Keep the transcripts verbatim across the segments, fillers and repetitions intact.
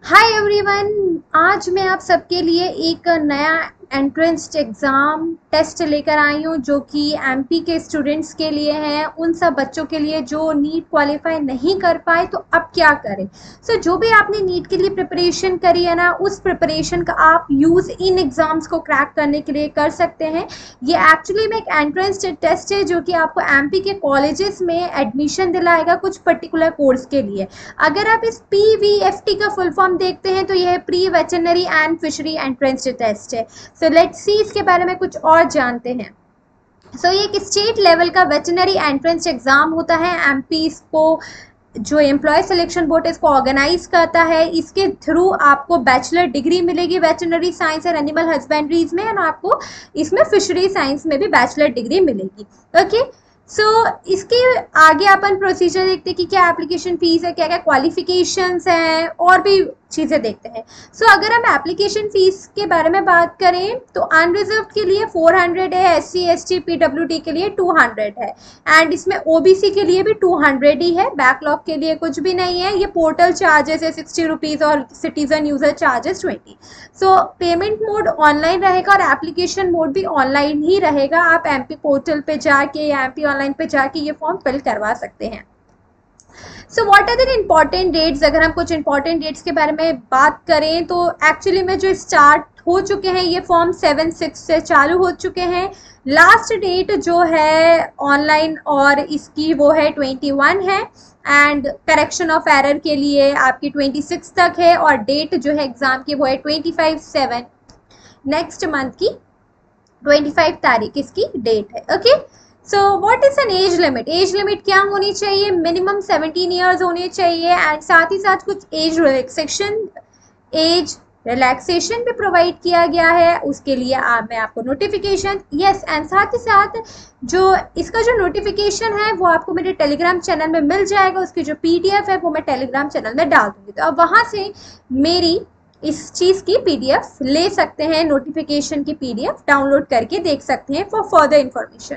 Hi everyone, आज मैं आप सबके लिए एक नया एंट्रेंस एग्ज़ाम टेस्ट लेकर आई हूँ जो कि एमपी के स्टूडेंट्स के लिए है, उन सब बच्चों के लिए जो नीट क्वालिफाई नहीं कर पाए तो अब क्या करें। सो so, जो भी आपने नीट के लिए प्रिपरेशन करी है ना, उस प्रिपरेशन का आप यूज़ इन एग्ज़ाम्स को क्रैक करने के लिए कर सकते हैं। ये एक्चुअली में एक एंट्रेंस टेस्ट है जो कि आपको एमपी के कॉलेजेस में एडमिशन दिलाएगा कुछ पर्टिकुलर कोर्स के लिए। अगर आप इस पी वी एफ टी का फुल फॉर्म देखते हैं तो यह pre veterinary and fishery entrance test है। सो लेट्स सी इसके बारे में कुछ और जानते हैं। सो so, ये एक स्टेट लेवल का वेटरनरी एंट्रेंस एग्जाम होता है। एमपी इसको जो एम्प्लॉय सिलेक्शन बोर्ड इसको ऑर्गेनाइज करता है। इसके थ्रू आपको बैचलर डिग्री मिलेगी वेटरनरी साइंस और एनिमल हस्बेंड्रीज में, और आपको इसमें फिशरी साइंस में भी बैचलर डिग्री मिलेगी। ओके, सो so, इसके आगे अपन प्रोसीजर देखते हैं कि क्या एप्लीकेशन फीस है, क्या क्या क्वालिफिकेशंस हैं, और भी चीज़ें देखते हैं। सो so, अगर हम एप्लीकेशन फ़ीस के बारे में बात करें तो अनरिजर्व के लिए फोर हंड्रेड है, S C S T P W D के लिए टू हंड्रेड है, एंड इसमें ओ बी सी के लिए भी टू हंड्रेड ही है। बैकलॉग के लिए कुछ भी नहीं है। ये पोर्टल चार्जेस है सिक्सटी रुपीज़ और citizen user charges twenty. So payment mode online रहेगा और एप्लीकेशन मोड भी ऑनलाइन ही रहेगा। आप एम पी पोर्टल पे जाके या एम पी ऑनलाइन पे जाके ये फॉर्म फिल करवा सकते हैं। So what are the important dates. अगर हम कुछ इंपॉर्टेंट डेट्स के बारे में बात करें तो एक्चुअली में जो स्टार्ट हो चुके हैं ये फॉर्म सेवन सिक्स से चालू हो चुके हैं। लास्ट डेट जो है ऑनलाइन और इसकी वो है ट्वेंटी वन है, एंड करेक्शन ऑफ एरर के लिए आपकी ट्वेंटी सिक्स तक है, और डेट जो है एग्ज़ाम की वो है twenty five seven next month की ट्वेंटी फाइव तारीख इसकी डेट है। Okay, so what is an age limit. Age limit क्या होनी चाहिए? मिनिमम सेवनटीन ईयर्स होने चाहिए, एंड साथ ही साथ कुछ एज रिलैक्सेशन एज रिलैक्सेशन भी प्रोवाइड किया गया है। उसके लिए आ, मैं आपको नोटिफिकेशन यस एंड साथ ही साथ जो इसका जो नोटिफिकेशन है वो आपको मेरे टेलीग्राम चैनल में मिल जाएगा। उसकी जो पी डी एफ है वो मैं टेलीग्राम चैनल में डाल दूँगी, तो अब वहाँ से मेरी इस चीज़ की पी डी एफ ले सकते हैं। नोटिफिकेशन की पी डी एफ डाउनलोड करके देख सकते हैं फॉर फर्दर इन्फॉर्मेशन।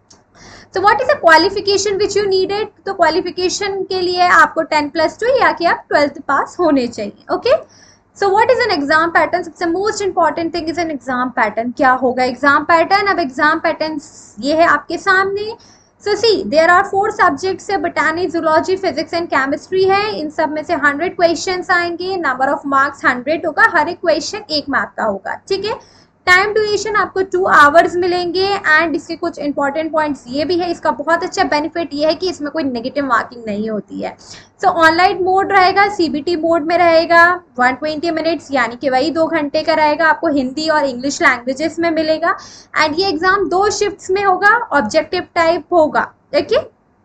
तो what is a qualification which you needed. तो क्वालिफिकेशन के लिए आपको टेन प्लस टू या कि आप ट्वेल्थ पास होने चाहिए। Okay, so what is an exam pattern. सबसे most important thing is an exam pattern. क्या होगा एग्जाम पैटर्न? अब एग्जाम पैटर्न ये है आपके सामने। So see there are four subjects है, botany, zoology, physics and chemistry है। इन सब में से हंड्रेड क्वेश्चंस आएंगे। नंबर ऑफ मार्क्स हंड्रेड होगा, हर एक क्वेश्चन एक मार्क का होगा। ठीक है, टाइम ड्यूरेशन आपको टू आवर्स मिलेंगे, एंड इसके कुछ इंपॉर्टेंट पॉइंट्स ये भी है। इसका बहुत अच्छा बेनिफिट ये है कि इसमें कोई नेगेटिव मार्किंग नहीं होती है। सो ऑनलाइन मोड रहेगा, सीबीटी मोड में रहेगा, वन ट्वेंटी मिनट्स यानी कि वही दो घंटे का रहेगा। आपको हिंदी और इंग्लिश लैंग्वेजेस में मिलेगा, एंड ये एग्जाम दो शिफ्ट्स में होगा, ऑब्जेक्टिव टाइप होगा। ओके,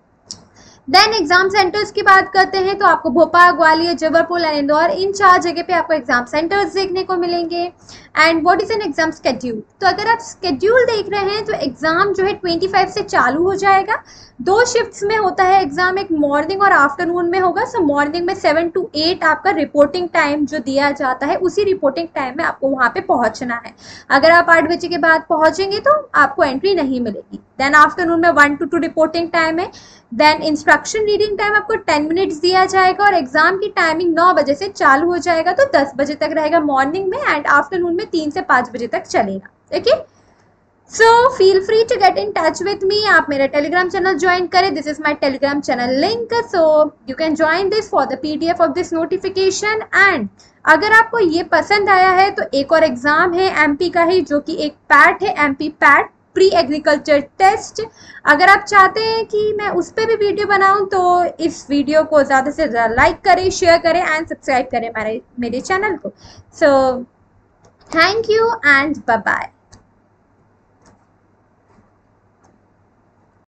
देन एग्जाम सेंटर्स की बात करते हैं तो आपको भोपाल, ग्वालियर, जबलपुर एंड इंदौर, इन चार जगह पे आपको एग्जाम सेंटर्स देखने को मिलेंगे। And what is an exam schedule. तो अगर आप स्केड्यूल देख रहे हैं तो एग्जाम जो है ट्वेंटी फाइव से चालू हो जाएगा। दो शिफ्ट्स में होता है एग्जाम, एक मॉर्निंग और आफ्टरनून में होगा। सो मॉर्निंग में सेवन टू एट आपका रिपोर्टिंग टाइम जो दिया जाता है, उसी रिपोर्टिंग टाइम में आपको वहाँ पे पहुँचना है। अगर आप आठ बजे के बाद पहुँचेंगे तो आपको एंट्री नहीं मिलेगी। देन आफ्टरनून में one two two reporting time है। देन इंस्ट्रक्शन रीडिंग टाइम आपको टेन मिनट्स दिया जाएगा, और एग्जाम की टाइमिंग नौ बजे से चालू हो जाएगा तो दस बजे तक रहेगा मॉर्निंग में, एंड आफ्टरनून में तीन से पाँच बजे तक चलेगा। Okay, so feel free to get in touch with me. आप मेरा टेलीग्राम चैनल ज्वाइन करें। This is my Telegram channel link, so you can join this for the P D F of this notification. And अगर आपको ये पसंद आया है तो एक और एग्जाम है एमपी का ही, जो कि एक पैट है, MP PAT pre agriculture test. अगर आप चाहते हैं कि मैं उस पर भी वीडियो बनाऊं तो इस वीडियो को ज़्यादा से ज़्यादा लाइक करें, शेयर करें एंड सब्सक्राइब करें मेरे मेरे चैनल को। So thank you and bye bye.